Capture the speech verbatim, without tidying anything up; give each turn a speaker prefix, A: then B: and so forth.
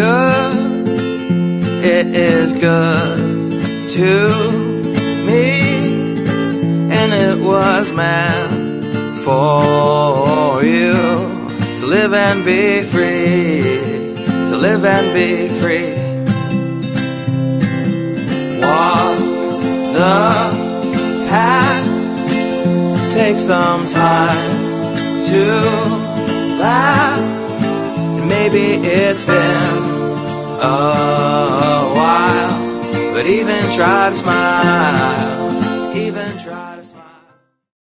A: good, it is good to me, and it was meant for you to live and be free, to live and be free. Walk the path, take some time to laugh. Maybe it's been a while, but even try to smile.